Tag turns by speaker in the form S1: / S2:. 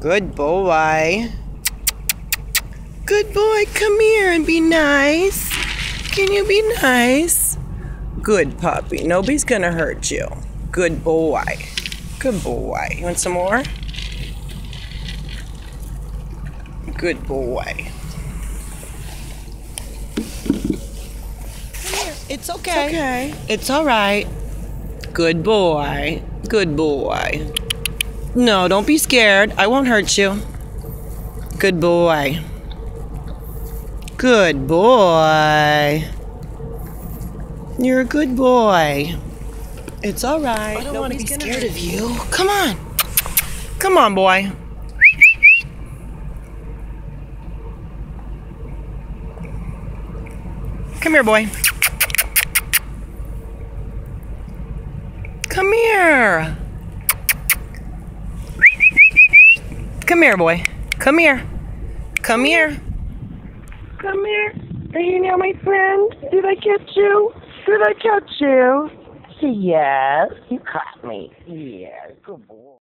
S1: Good boy. Good boy, come here and be nice. Can you be nice? Good puppy. Nobody's gonna hurt you. Good boy. Good boy. You want some more? Good boy. Come here. It's okay. It's okay. It's all right. Good boy. Good boy. No, don't be scared. I won't hurt you. Good boy. Good boy. You're a good boy. It's all right. I don't want to be scared of you. Come on. Come on, boy. Come here, boy. Come here. Come here, boy. Come here. Come here.
S2: Come here. Are you now my friend? Did I catch you? Did I catch you? Yes, you caught me. Yeah, good boy.